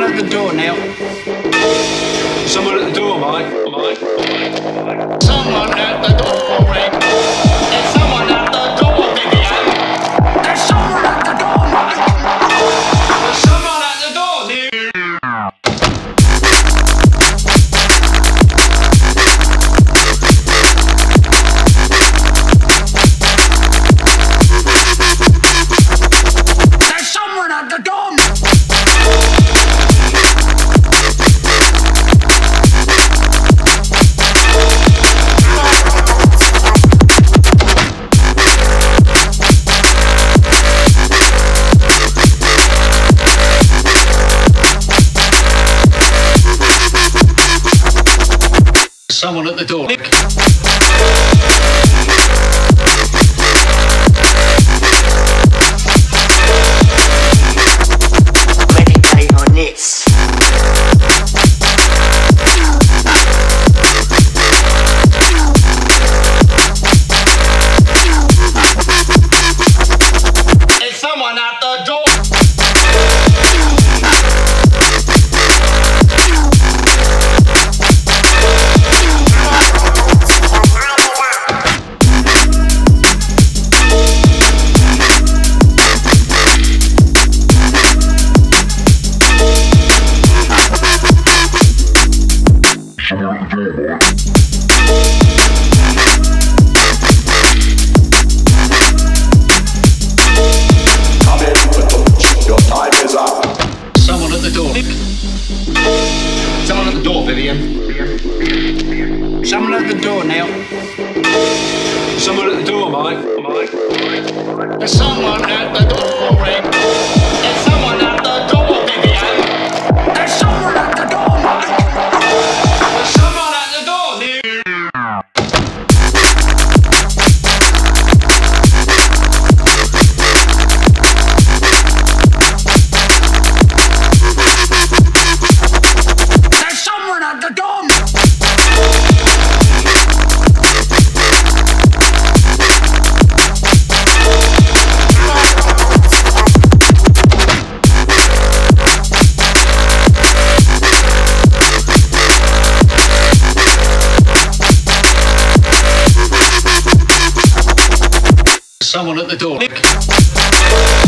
at the door, Neil. Someone at the door, mate. Someone at the door, Rick. There's someone at the door, Vivian. There's someone at the door, mate. There's someone at the door, Neil. There's someone at the door. Someone at the door. Meditate on this. There's someone at the door. Someone at the door. Someone at the door, Vivian. Someone at the door, Neil. Someone at the door, mate. There's someone at the door, Rick. There's someone at the door, Vivian. There's someone at the door, mate. There's someone at the door, Neil. There's someone at the door. Someone at the door.